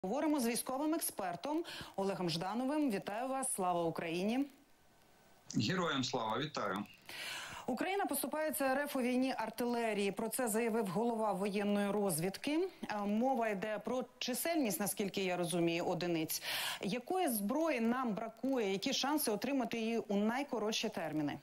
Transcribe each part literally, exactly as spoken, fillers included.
Говоримо з військовим експертом Олегом Ждановим. Вітаю вас, слава Україні! Героям слава, вітаю! Україна поступається РФ у війні артилерії. Про це заявив голова воєнної розвідки. Мова йде про чисельність, наскільки я розумію, одиниць. Якої зброї нам бракує? Які шанси отримати її у найкоротші терміни?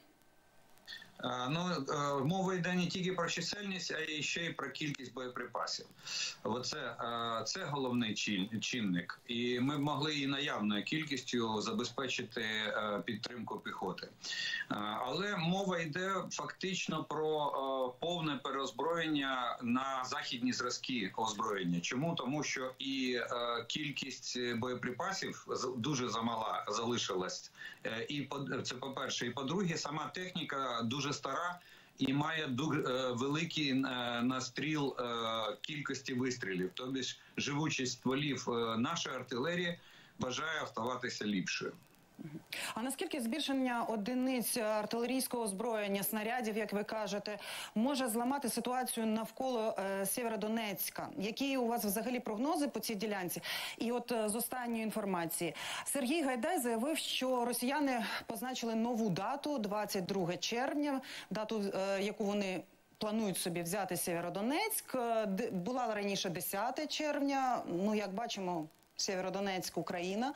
Ну, мова йде не тільки про чисельність, а й ще й про кількість боєприпасів. Оце, це головний чинник. І ми б могли і наявною кількістю забезпечити підтримку піхоти. Але мова йде фактично про повне переозброєння на західні зразки озброєння. Чому? Тому що і кількість боєприпасів дуже замала залишилась. І це по-перше. І по-друге, сама техніка дуже стара і має дуже великий настріл кількості вистрілів. Тобто живучість стволів нашої артилерії бажає оставатися ліпшою. А наскільки збільшення одиниць артилерійського озброєння, снарядів, як ви кажете, може зламати ситуацію навколо е, Сєвєродонецька? Які у вас взагалі прогнози по цій ділянці? І от е, з останньої інформації. Сергій Гайдай заявив, що росіяни позначили нову дату, двадцять друге червня, дату, е, яку вони планують собі взяти Сєвєродонецьк. Була раніше десяте червня, ну, як бачимо, Сєвєродонецьк, Україна.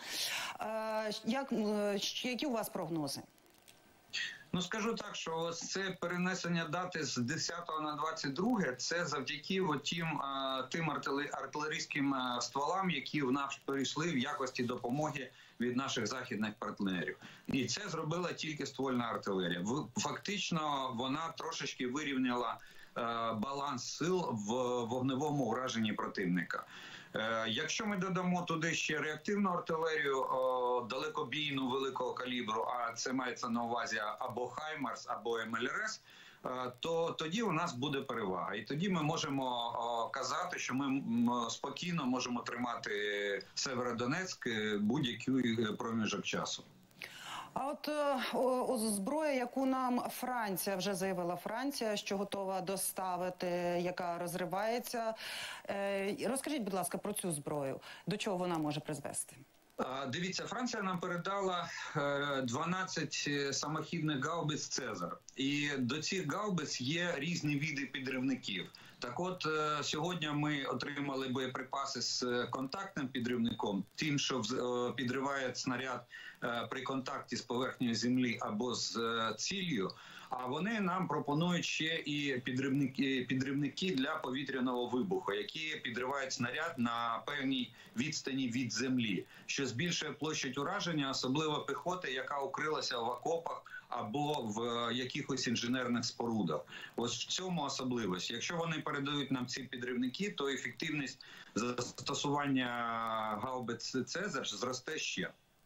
Як, які у вас прогнози? Ну, скажу так, що ось це перенесення дати з десятого на двадцять друге, це завдяки тим, тим артилерійським стволам, які в нас перейшли в якості допомоги від наших західних партнерів. І це зробила тільки ствольна артилерія. Фактично, вона трошечки вирівняла баланс сил в вогневому ураженні противника. Якщо ми додамо туди ще реактивну артилерію, далекобійну великого калібру, а це мається на увазі або Хаймарс, або ем ел ер ес, то тоді у нас буде перевага. І тоді ми можемо казати, що ми спокійно можемо тримати Сєвєродонецьк будь-який проміжок часу. А от о, о, зброя, яку нам Франція, вже заявила Франція, що готова доставити, яка розривається. Е, розкажіть, будь ласка, про цю зброю. До чого вона може призвести? Дивіться, Франція нам передала дванадцять самохідних гаубиць «Цезар». І до цих гаубиць є різні види підривників. Так от, сьогодні ми отримали боєприпаси з контактним підривником, тим, що підриває снаряд при контакті з поверхнею землі або з ціллю. А вони нам пропонують ще і підривники, підривники для повітряного вибуху, які підривають снаряд на певній відстані від землі, що збільшує площадь ураження, особливо піхоти, яка укрилася в окопах або в якихось інженерних спорудах. Ось в цьому особливість. Якщо вони передають нам ці підривники, то ефективність застосування гаубиць «Цезар» зросте ще.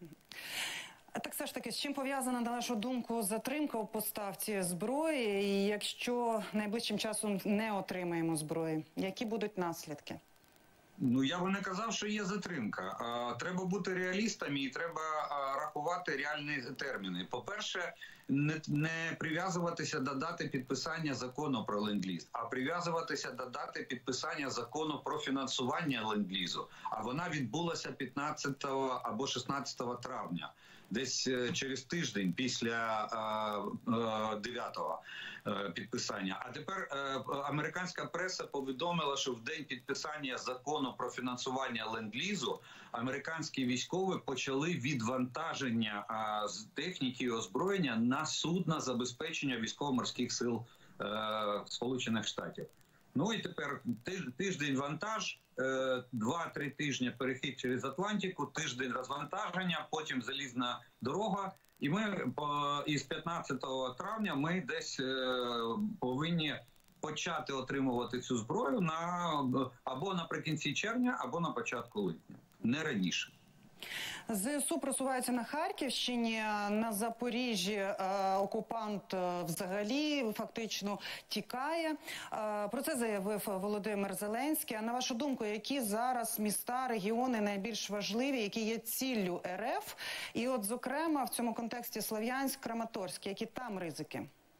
Так все ж таки, з чим пов'язана, на вашу думку, затримка у поставці зброї, і якщо найближчим часом не отримаємо зброї, які будуть наслідки? Ну, я би не казав, що є затримка. Треба бути реалістами і треба рахувати реальні терміни. По-перше, не, не прив'язуватися до дати підписання закону про ленд-ліз, а прив'язуватися до дати підписання закону про фінансування ленд-лізу. А вона відбулася п'ятнадцятого або шістнадцятого травня, десь через тиждень після дев'ятого підписання. А тепер американська преса повідомила, що в день підписання закону про фінансування ленд-лізу американські військові почали відвантаження а, з техніки і озброєння на судна забезпечення військово-морських сил е, Сполучених Штатів. Ну і тепер тиждень вантаж, е, два-три тижні перехід через Атлантику, тиждень розвантаження, потім залізна дорога. І ми по, із п'ятнадцятого травня ми десь е, повинні почати отримувати цю зброю на або наприкінці червня, або на початку липня, не раніше. ЗСУ просувається на Харківщині, на Запоріжжі е, окупант е, взагалі фактично тікає. Е, про це заявив Володимир Зеленський. А на вашу думку, які зараз міста, регіони найбільш важливі, які є ціллю РФ? І от, зокрема, в цьому контексті Слов'янськ, Краматорськ, які там ризики?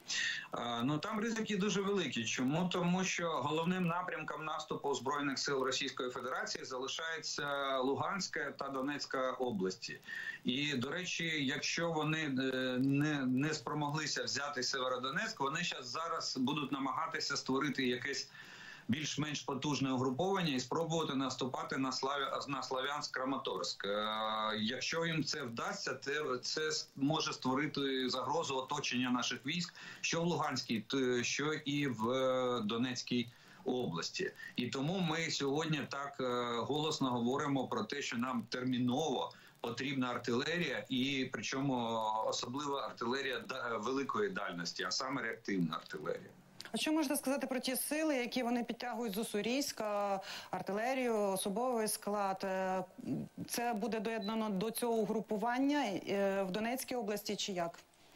Ну, там ризики дуже великі. Чому? Тому що головним напрямком наступу Збройних сил Російської Федерації залишається Луганська та Донецька області. І, до речі, якщо вони не, не спромоглися взяти Сєвєродонецьк, вони зараз, зараз будуть намагатися створити якесь більш-менш потужне угруповання і спробувати наступати на, Славі... на Слов'янськ-Краматорськ. Якщо їм це вдасться, це, це може створити загрозу оточення наших військ, що в Луганській, що і в Донецькій області. І тому ми сьогодні так голосно говоримо про те, що нам терміново потрібна артилерія, і причому особливо артилерія великої дальності, а саме реактивна артилерія. А що можете сказати про ті сили, які вони підтягують з Уссурійська, артилерію, особовий склад? Це буде доєднано до цього угрупування в Донецькій області чи як?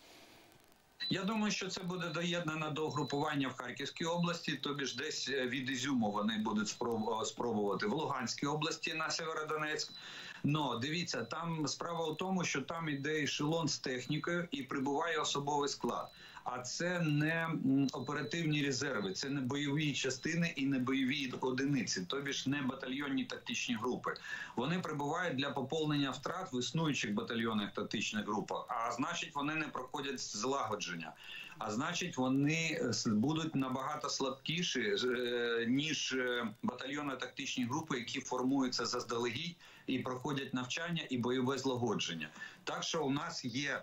Я думаю, що це буде доєднано до угрупування в Харківській області, тобі ж десь від Ізюму вони будуть спробувати в Луганській області на Сєвєродонецьк. Но дивіться, там справа в тому, що там іде ешелон з технікою і прибуває особовий склад. А це не оперативні резерви, це не бойові частини і не бойові одиниці, тобі ж не батальйонні тактичні групи. Вони прибувають для поповнення втрат в існуючих батальйонних тактичних групах, а значить вони не проходять злагодження. А значить вони будуть набагато слабкіші, ніж батальйонно-тактичні групи, які формуються заздалегідь і проходять навчання і бойове злагодження. Так що у нас є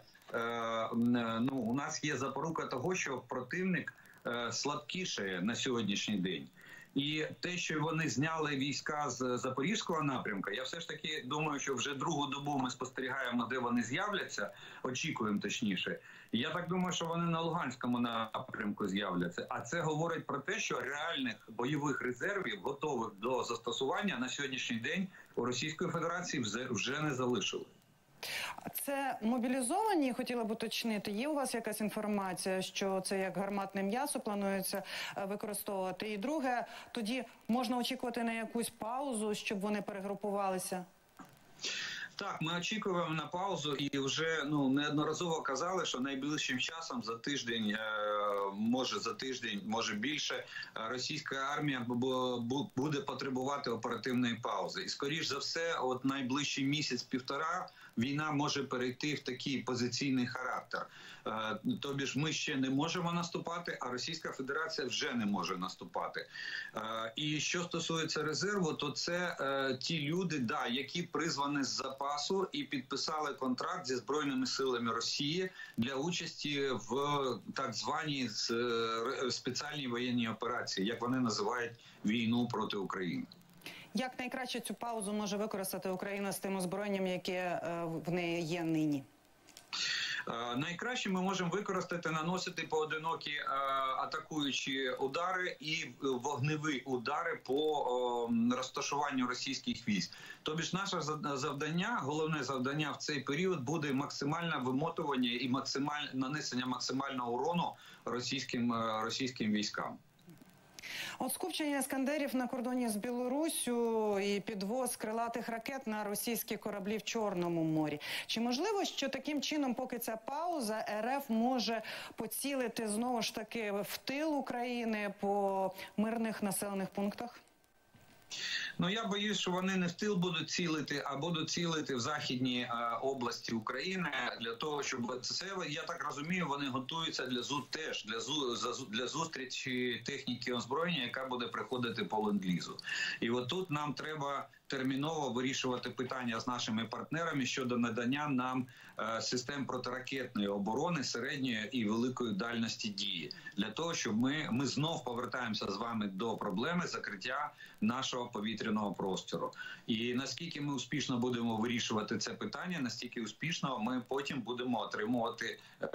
Ну, у нас є запорука того, що противник слабкішає на сьогоднішній день. І те, що вони зняли війська з Запорізького напрямку, я все ж таки думаю, що вже другу добу ми спостерігаємо, де вони з'являться, очікуємо точніше. Я так думаю, що вони на Луганському напрямку з'являться. А це говорить про те, що реальних бойових резервів, готових до застосування, на сьогоднішній день у Російської Федерації вже не залишили. Це мобілізовані, хотіла б уточнити, є у вас якась інформація, що це як гарматне м'ясо планується використовувати? І друге, тоді можна очікувати на якусь паузу, щоб вони перегрупувалися? Так, ми очікуємо на паузу і вже ну неодноразово казали, що найближчим часом за тиждень, може за тиждень, може більше, російська армія буде потребувати оперативної паузи. І скоріш за все, от найближчий місяць-півтора війна може перейти в такий позиційний характер. Тобі ж ми ще не можемо наступати, а Російська Федерація вже не може наступати. І що стосується резерву, то це ті люди, да, які призвані з запасу і підписали контракт зі Збройними силами Росії для участі в так званій спеціальній воєнній операції, як вони називають війну проти України. Як найкраще цю паузу може використати Україна з тим озброєнням, яке в неї є нині? Найкраще ми можемо використати, наносити поодинокі е, атакуючі удари і вогневі удари по е, розташуванню російських військ. Тобі ж наше завдання, головне завдання в цей період буде максимальне вимотування і максималь, нанесення максимального урону російським, е, російським військам. От скупчення іскандерів на кордоні з Білоруссю і підвоз крилатих ракет на російські кораблі в Чорному морі. Чи можливо, що таким чином, поки ця пауза, РФ може поцілити знову ж таки в тил України по мирних населених пунктах? Ну, я боюсь, що вони не в тил будуть цілити, а будуть цілити в західній е, області України для того, щоб це, я так розумію, вони готуються для зу теж для зу для зустрічі техніки озброєння, яка буде приходити по ленд-лізу. І от тут нам треба терміново вирішувати питання з нашими партнерами щодо надання нам е, систем протиракетної оборони середньої і великої дальності дії. Для того, щоб ми, ми знов повертаємося з вами до проблеми закриття нашого повітряного простору. І наскільки ми успішно будемо вирішувати це питання, настільки успішно ми потім будемо отримувати е,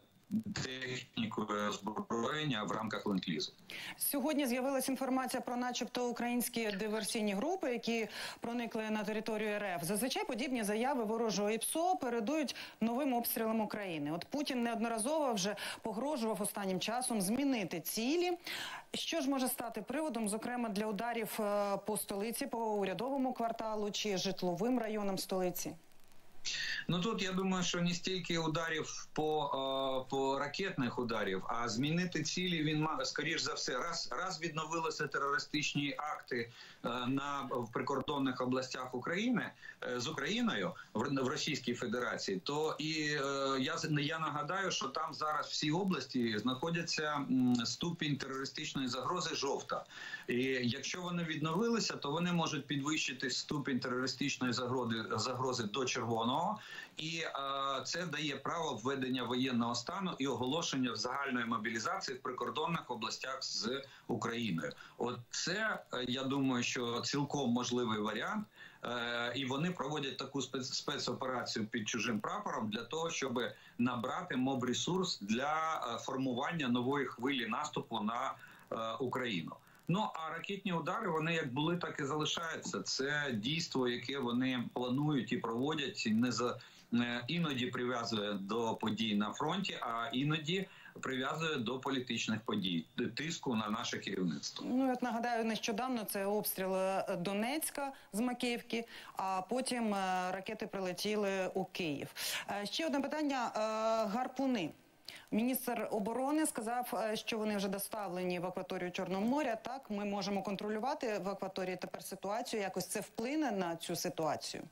техніку озброєння в рамках ленд-лізу. Сьогодні з'явилася інформація про начебто українські диверсійні групи, які проникли на територію РФ. Зазвичай подібні заяви ворожого ІПСО передують новим обстрілам України. От Путін неодноразово вже погрожував останнім часом змінити цілі. Що ж може стати приводом, зокрема, для ударів по столиці, по урядовому кварталу чи житловим районам столиці? Ну тут я думаю, що не стільки ударів по, е, по ракетних ударів, а змінити цілі він має, скоріш за все, раз раз відновилися терористичні акти е, на в прикордонних областях України е, з Україною в, в Російській Федерації, то і е, я я нагадаю, що там зараз всі області знаходяться м, ступінь терористичної загрози жовта. І якщо вони відновилися, то вони можуть підвищити ступінь терористичної загрози загрози до червоного. І е, це дає право введення воєнного стану і оголошення загальної мобілізації в прикордонних областях з Україною. От це, е, я думаю, що цілком можливий варіант. Е, і вони проводять таку спец, спецоперацію під чужим прапором для того, щоб набрати мобресурс для е, формування нової хвилі наступу на е, Україну. Ну, а ракетні удари, вони як були, так і залишаються. Це дійство, яке вони планують і проводять, не за іноді прив'язує до подій на фронті, а іноді прив'язує до політичних подій, до тиску на наше керівництво. Ну, от нагадаю, нещодавно це обстріл Донецька з Макіївки, а потім ракети прилетіли у Київ. Ще одне питання. Гарпуни. Міністр оборони сказав, що вони вже доставлені в акваторію Чорного моря. Так, ми можемо контролювати в акваторії тепер ситуацію. Якось це вплине на цю ситуацію?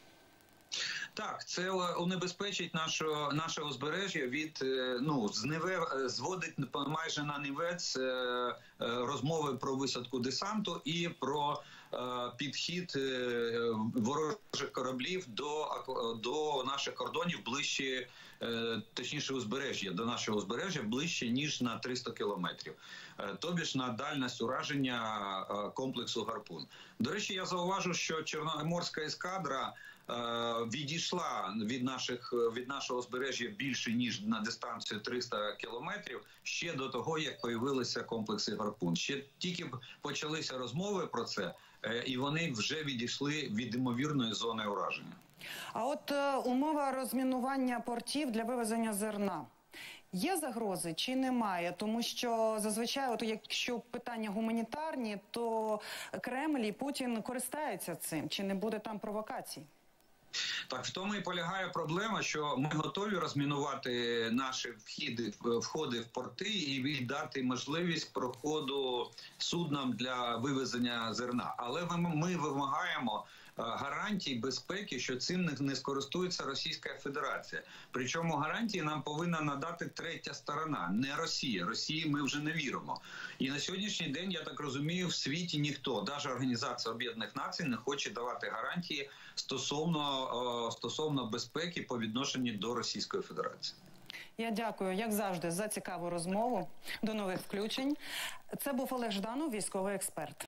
Так, це унебезпечить наше, наше узбережжя від, ну, зниве, зводить майже на нівець розмови про висадку десанту і про підхід ворожих кораблів до, до наших кордонів ближче, точніше узбережжя, до нашого узбережжя ближче, ніж на триста кілометрів. Тобі ж на дальність ураження комплексу «Гарпун». До речі, я зауважу, що Чорноморська ескадра відійшла від наших від нашого узбережжя більше ніж на дистанцію триста кілометрів ще до того, як появилися комплекси «Гарпун». Ще тільки почалися розмови про це, і вони вже відійшли від ймовірної зони ураження. А от е, умова розмінування портів для вивезення зерна. Є загрози чи немає? Тому що зазвичай, от якщо питання гуманітарні, то Кремль і Путін користаються цим. Чи не буде там провокацій? Так, в тому і полягає проблема, що ми готові розмінувати наші вхіди, входи в порти і дати можливість проходу суднам для вивезення зерна. Але ми вимагаємо гарантій безпеки, що цим не скористується Російська Федерація. Причому гарантії нам повинна надати третя сторона, не Росія. Росії ми вже не віримо. І на сьогоднішній день, я так розумію, в світі ніхто, навіть Організація Об'єднаних Націй, не хоче давати гарантії стосовно, стосовно безпеки по відношенню до Російської Федерації. Я дякую, як завжди, за цікаву розмову. До нових включень. Це був Олег Жданов, військовий експерт.